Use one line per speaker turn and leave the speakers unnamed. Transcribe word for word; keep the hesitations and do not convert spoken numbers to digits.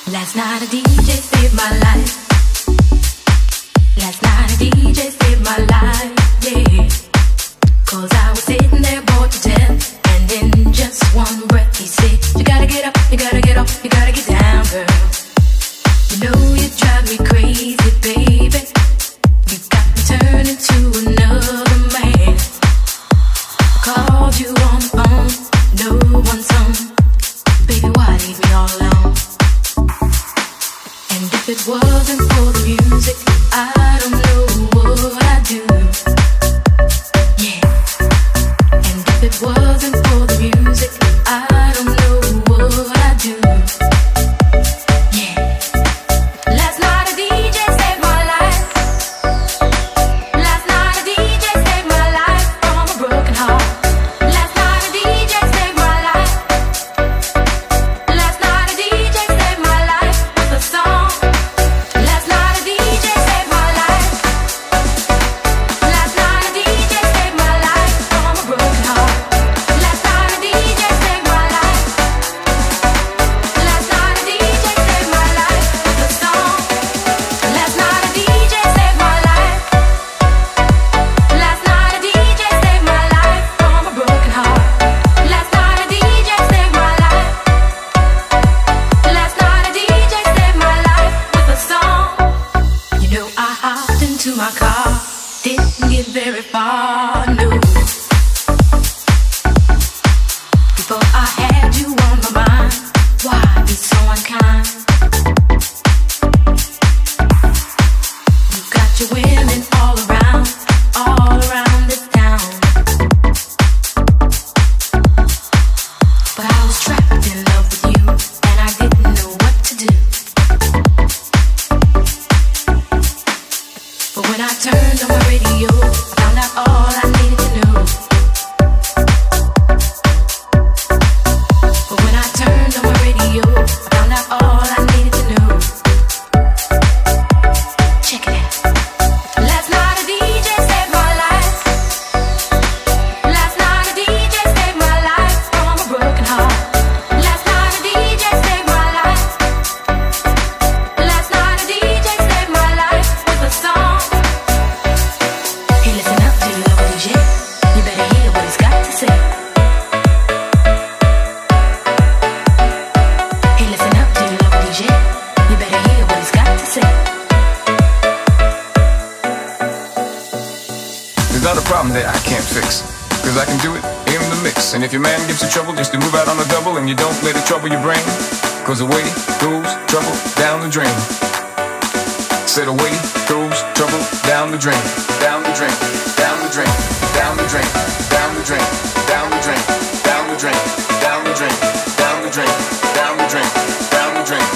Last night a D J saved my life. Last night a D J saved my life, yeah. Cause I was sitting there bored to death, and in just one breath he said, you gotta get up, you gotta get up, you gotta get down, girl. You know you drive me crazy, baby. You got me turning to another man. I called you on the phone, no one's home. Baby, why leave me all alone? And if it wasn't for the music, I don't know what I'd do. Yeah. And if it wasn't for the music, I don't know what I'd do. Yeah. Last night a D J saved my life. Last night a D J saved my life from a broken heart. Last night a D J saved my life. Last night a D J saved my life with a song. Last night a D J saved my life. Last night a D J saved my life from a broken heart. Last night a D J saved my life. Last night a D J saved my life with a song. Last night a D J saved my life. Last night a D J saved my life from a broken heart. Last night a D J saved my life. Last night a D J saved my life with a song. You know I hopped into my car, didn't get very far, no. Before I had you on my mind, why be so unkind? You got your women all around, all around this town. But I was trapped in love with you, and I didn't know what to do. But when I turned on my radio, I found out all I needed to know. But when I turned on my radio, I found out all I needed to know. Check it out. Last night a D J saved my life. Last night a D J saved my life from a broken heart. Last night a D J saved my life. Last night a D J saved my life with a song. Hey, listen up to your local D J. You better hear what he's got to say. Hey, listen up to your local D J. You better hear what he's got to say.
There's not a problem that I can't fix, cause I can do it in the mix. And if your man gives you trouble, just to move out on the double, and you don't let it trouble your brain, cause away goes trouble down the drain. Said away goes trouble down the drain, down the drain, down the drain, down the drain, down the drain, down the drain, down the drain, down the drain, down the drain, down the drain, down the drain.